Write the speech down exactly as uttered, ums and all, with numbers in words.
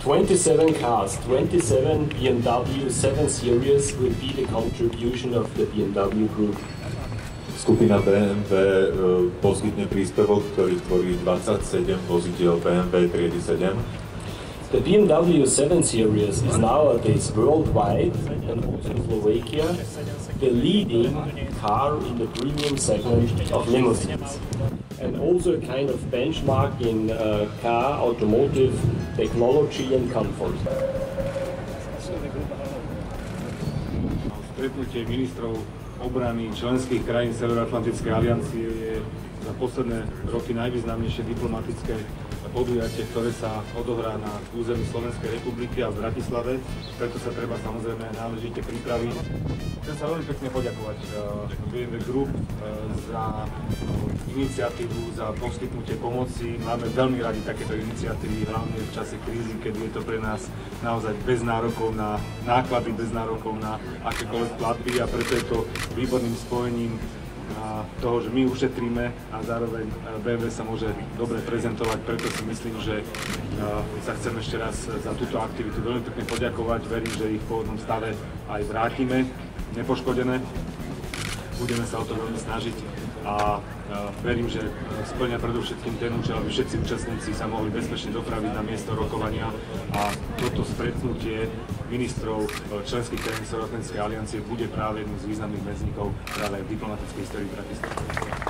twenty-seven cars, twenty-seven B M W seven Series will be the contribution of the B M W Group. Skupina bé em vé uh, poskytne príspevok, ktorý tvorí dvadsaťsedem vozidiel bé em vé triedy sedem. The B M W seven Series is nowadays worldwide and also in Slovakia the leading car in the premium segment of limousines, and also a kind of benchmark in uh, car automotive technology and comfort. Stretnutie ministrov obrany členských krajín Severoatlantickej aliancie je za posledné roky najvýznamnejšie diplomatické podujatie, ktoré sa odohrá na území Slovenskej republiky a v Bratislave. Preto sa treba samozrejme náležite pripraviť. Chcem sa veľmi pekne poďakovať bé em vé Group za iniciatívu, za poskytnutie pomoci. Máme veľmi radi takéto iniciatívy, hlavne v čase krízy, keď je to pre nás naozaj bez nárokov na náklady, bez nárokov na akékoľvek platby, a preto je to výborným spojením toho, že my ušetríme a zároveň bé em vé sa môže dobre prezentovať. Preto si myslím, že sa chcem ešte raz za túto aktivitu veľmi pekne poďakovať. Verím, že ich v pôvodnom stave aj vrátime nepoškodené. Budeme sa o to veľmi snažiť a verím, že splňa predovšetkým ten účel, aby všetci účastníci sa mohli bezpečne dopraviť na miesto rokovania, a toto stretnutie ministrov členských krajín Severoatlantickej aliancie bude práve jedným z významných medzníkov práve v diplomatickej histórii Bratislavy.